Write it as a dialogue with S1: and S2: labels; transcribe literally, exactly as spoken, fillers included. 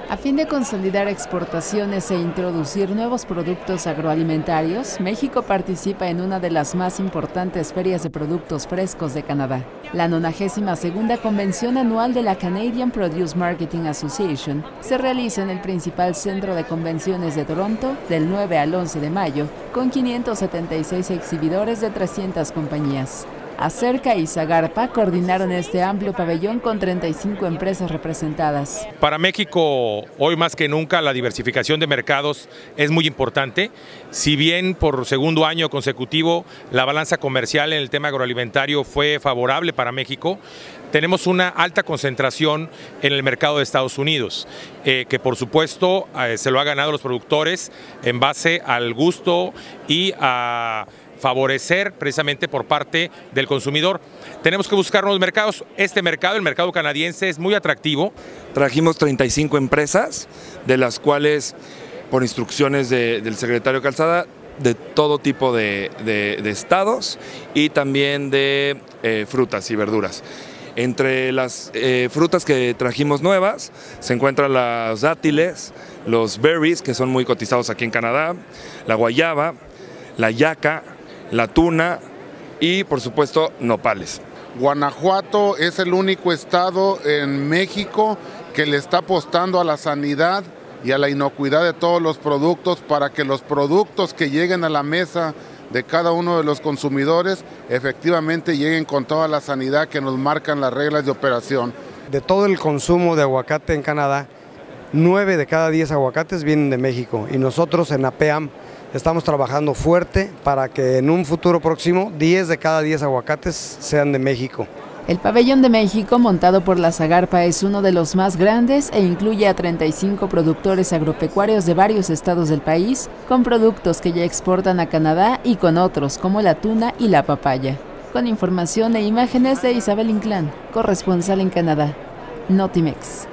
S1: A fin de consolidar exportaciones e introducir nuevos productos agroalimentarios, México participa en una de las más importantes ferias de productos frescos de Canadá. La nonagésima segunda convención anual de la Canadian Produce Marketing Association se realiza en el principal centro de convenciones de Toronto del nueve al once de mayo, con quinientos setenta y seis exhibidores de trescientas compañías. Acerca y Zagarpa coordinaron este amplio pabellón con treinta y cinco empresas representadas.
S2: Para México, hoy más que nunca, la diversificación de mercados es muy importante. Si bien por segundo año consecutivo la balanza comercial en el tema agroalimentario fue favorable para México, tenemos una alta concentración en el mercado de Estados Unidos, eh, que por supuesto eh, se lo ha ganado los productores en base al gusto y a favorecer precisamente por parte del consumidor. Tenemos que buscar nuevos mercados. Este mercado, el mercado canadiense, es muy atractivo.
S3: Trajimos treinta y cinco empresas, de las cuales, por instrucciones de, del secretario Calzada, de todo tipo de, de, de estados y también de eh, frutas y verduras. Entre las eh, frutas que trajimos nuevas se encuentran los dátiles, los berries, que son muy cotizados aquí en Canadá, la guayaba, la yaca, la tuna y, por supuesto, nopales.
S4: Guanajuato es el único estado en México que le está apostando a la sanidad y a la inocuidad de todos los productos para que los productos que lleguen a la mesa de cada uno de los consumidores efectivamente lleguen con toda la sanidad que nos marcan las reglas de operación.
S5: De todo el consumo de aguacate en Canadá, nueve de cada diez aguacates vienen de México y nosotros en APEAM estamos trabajando fuerte para que en un futuro próximo diez de cada diez aguacates sean de México.
S1: El pabellón de México, montado por la Zagarpa, es uno de los más grandes e incluye a treinta y cinco productores agropecuarios de varios estados del país, con productos que ya exportan a Canadá y con otros como la tuna y la papaya. Con información e imágenes de Isabel Inclán, corresponsal en Canadá, Notimex.